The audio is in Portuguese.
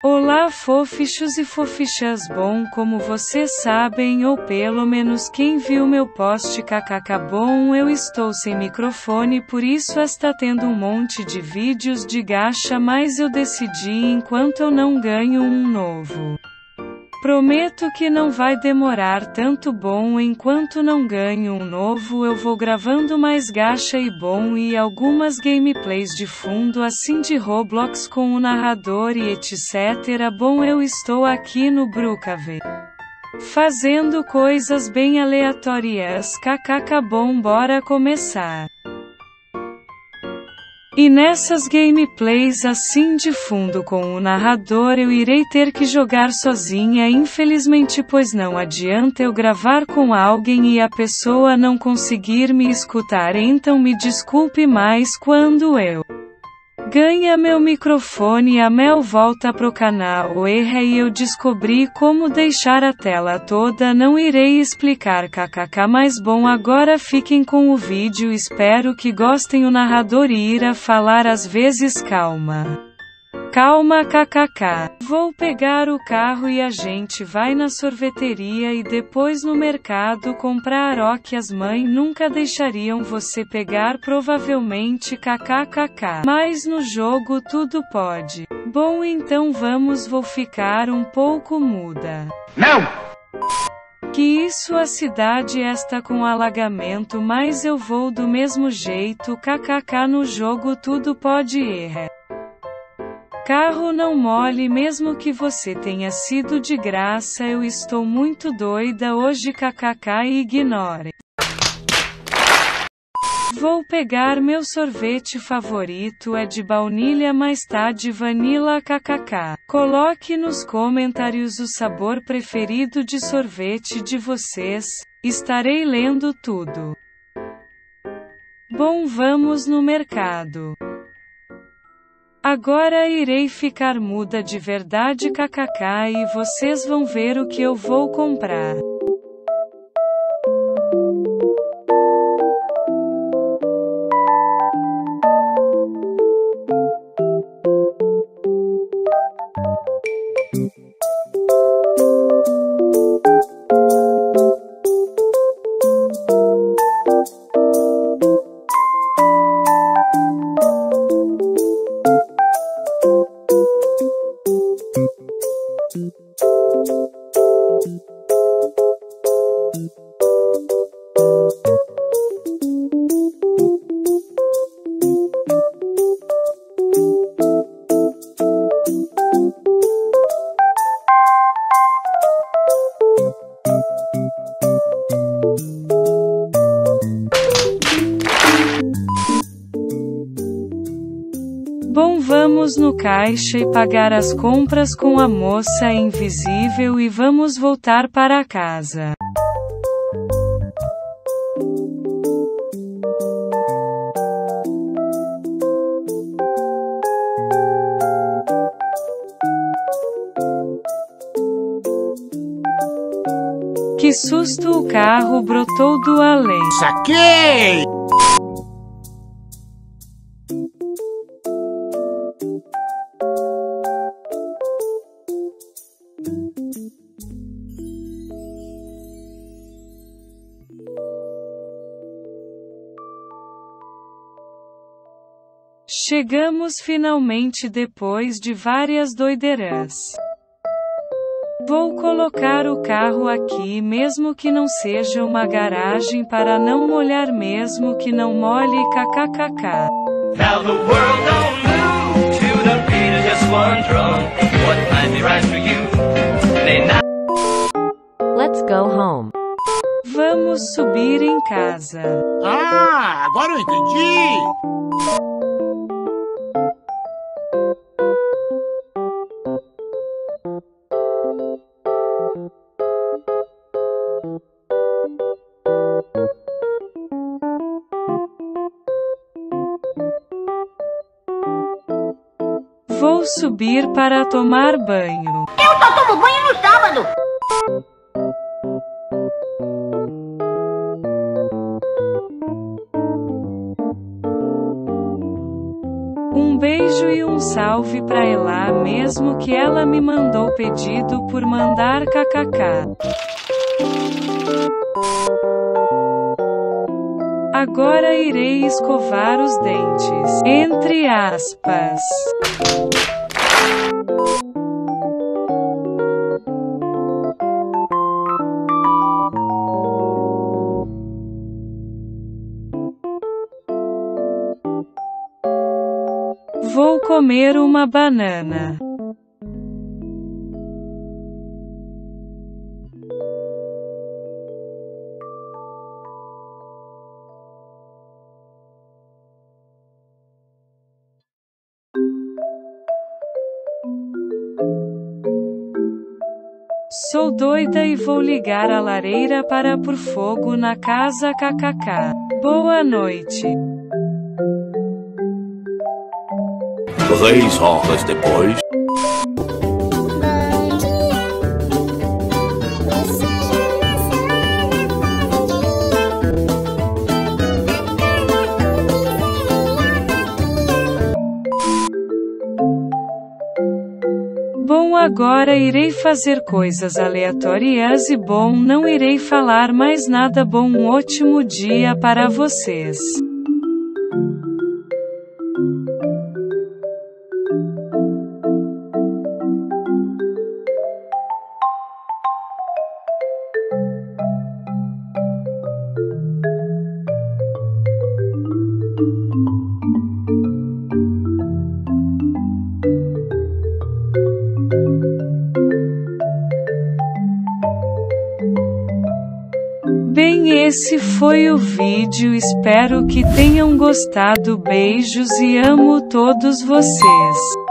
Olá fofichos e fofichas, bom, como vocês sabem ou pelo menos quem viu meu post kkk, bom, eu estou sem microfone, por isso está tendo um monte de vídeos de gacha, mas eu decidi enquanto eu não ganho um novo. Prometo que não vai demorar tanto, bom, enquanto não ganho um novo eu vou gravando mais gacha e bom e algumas gameplays de fundo assim de Roblox com o narrador e etc. Bom, eu estou aqui no Brookhaven fazendo coisas bem aleatórias, kkk, bom, bora começar. E nessas gameplays assim de fundo com o narrador eu irei ter que jogar sozinha infelizmente, pois não adianta eu gravar com alguém e a pessoa não conseguir me escutar, então me desculpe, mas quando eu ganha meu microfone a Mel volta pro canal erra e eu descobri como deixar a tela toda, não irei explicar kkk, mas bom, agora fiquem com o vídeo, espero que gostem. O narrador irá falar às vezes calma kkk. Vou pegar o carro e a gente vai na sorveteria e depois no mercado comprar o que as mães nunca deixariam você pegar, provavelmente kkkk. Mas no jogo tudo pode. Bom, então vamos, vou ficar um pouco muda. Não! Que isso, a cidade está com alagamento, mas eu vou do mesmo jeito, kkk, no jogo tudo pode errar. Carro não mole mesmo que você tenha sido de graça, eu estou muito doida hoje kkk, e ignore. Vou pegar meu sorvete favorito, é de baunilha mas tá de vanilla kkk. Coloque nos comentários o sabor preferido de sorvete de vocês, estarei lendo tudo. Bom, vamos no mercado. Agora irei ficar muda de verdade kkk e vocês vão ver o que eu vou comprar. Bom, vamos no caixa e pagar as compras com a moça invisível e vamos voltar para casa. Que susto, o carro brotou do além. Saquei! Chegamos finalmente depois de várias doideiras. Vou colocar o carro aqui mesmo que não seja uma garagem para não molhar mesmo que não molhe kkkk. Now the world don't move to the beat of just one drum. What might be right for you may not. Let's go home. Vamos subir em casa. Ah, agora eu entendi! Vou subir para tomar banho. Eu só tomo banho no sábado. beijo e um salve pra Elá, mesmo que ela me mandou pedido por mandar kkk. Agora irei escovar os dentes. Entre aspas. Vou comer uma banana. Sou doida e vou ligar a lareira para pôr fogo na casa kkk. Boa noite. 3 horas depois. Bom, agora irei fazer coisas aleatórias e bom, não irei falar mais nada. Bom, um ótimo dia para vocês. Bem, esse foi o vídeo, espero que tenham gostado. Beijos e amo todos vocês.